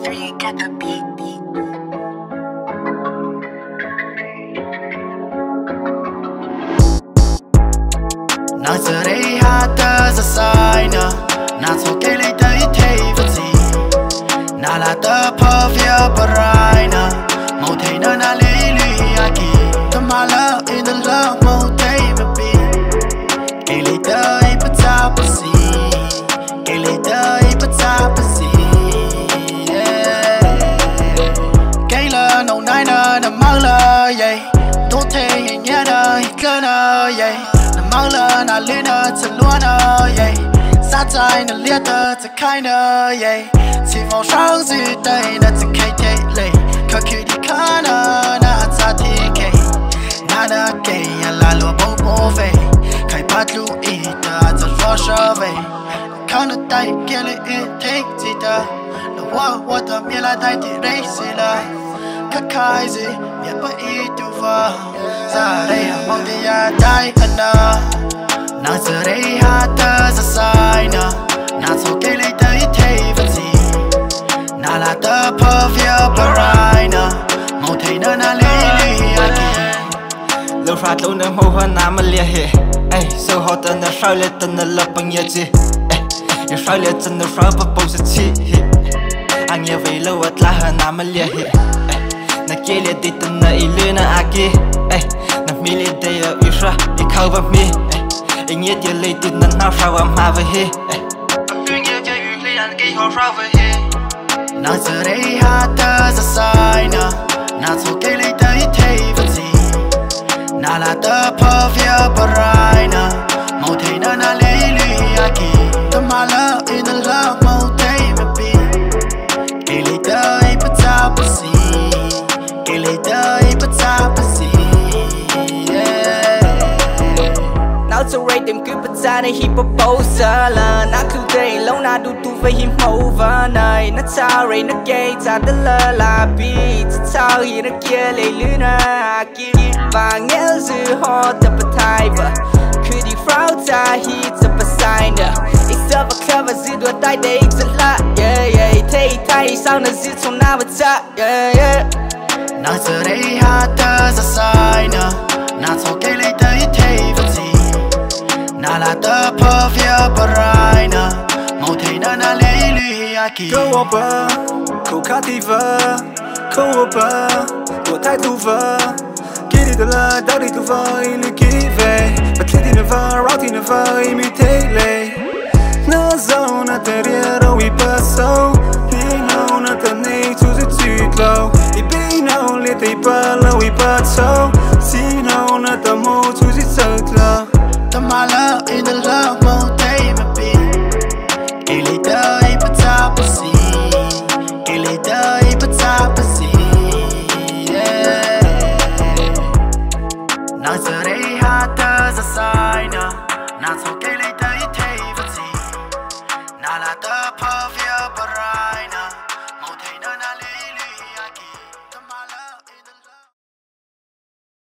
3 got the beat. Nàng giờ đây hát tớ ra sai nè, nàng so kê lấy tới thấy vật gì, nàng là tớ phơ phía bờ rai nè, màu thấy nó na lý lý à kỳ, tớ mà lỡ in the love màu thấy mà bị, kê lấy tới bất cha bất gì, kê lấy tới bất cha bất gì, kê lỡ nấu nai nè nằm mang lỡ vậy, tốt thế nhẹ đời cơ nè vậy. Mang lên à lên à chân luôn à yeah. Xa trái nó liệt àจะkhai nè yeah. Chỉ vào sáng gì đây nóจะkhai thế lệ. Khởi khi đi khá nè nó cha thì kê. Nó đã kê là lúa bông bố về. Khởi bắt lưu ý taจะรอtrở về. Khá nó tay kia lấy ý thích gì ta. Nó quá ta miệng là tay thì đấy gì là. Khắc khai gì miệng bất ý tu vào. Ra đây mong thì ya tay anh à. Nàng giờ đây hát tớ ra sai nè, nàng so kê lấy tới thấy vật gì, nàng là tớ phơ phía bờ rai nè, màu thấy nó na lý lý à kỳ. Lưu phát lưu nâng hô hoa nà mà lia hệ, sâu hò tớ nà sao lê tớ nà lập bằng nhờ chi, yêu sao lê tớ nà sao bà bông sẽ chi. Anh nhớ vậy lâu át lá hà nà mà lia hệ, nà kê lê đi tớ nà ý lê nà à kỳ, nà mi lê đây ở ý ra, ý khâu vào mi. Anh nhớ giờ lấy từ nâng nào sao em hà về hi. Anh nhớ giờ yêu lấy anh gây họ sao về hi. Nàng giờ đây hát tớ ra sai nè, nàng so kê lấy tới thấy vật gì, nàng là tớ phơ phía bờ rai nè, màu thấy nó na lý lý à kỳ, tớ mà lỡ in the love màu thấy mà bị, kê lấy tới bất cha bất gì, kê lấy tới bất cha bất gì. Nào cho rate them cứ bắt ra này hip hop poser là nó cứ đây lâu na đu tu với hip over này nó sao rồi nó gây ra đất lơ là beat sao gì nó kia lấy lưỡi na kia và nghe dư ho tập thay vợ cứ đi frau ta hit tập sign nè it's up a cover dư đua tay để rất lạ yeah yeah thấy thay sao nó dư trong na vật cha yeah yeah nàng giờ đây hát tớ ra sai nè nàng so kê lấy tới thấy vật gì. Nàng là tớ phơ phía bờ rai nè, màu thấy nó na lý lý à kỳ. Câu oppa, câu khá thì vơ, câu oppa, của thái thu vơ. Kì đi tớ là đau đi tu vơ, ý lưu kì về. Bật lên thì nè vơ, rau thì nè vơ, ý mi thế lệ.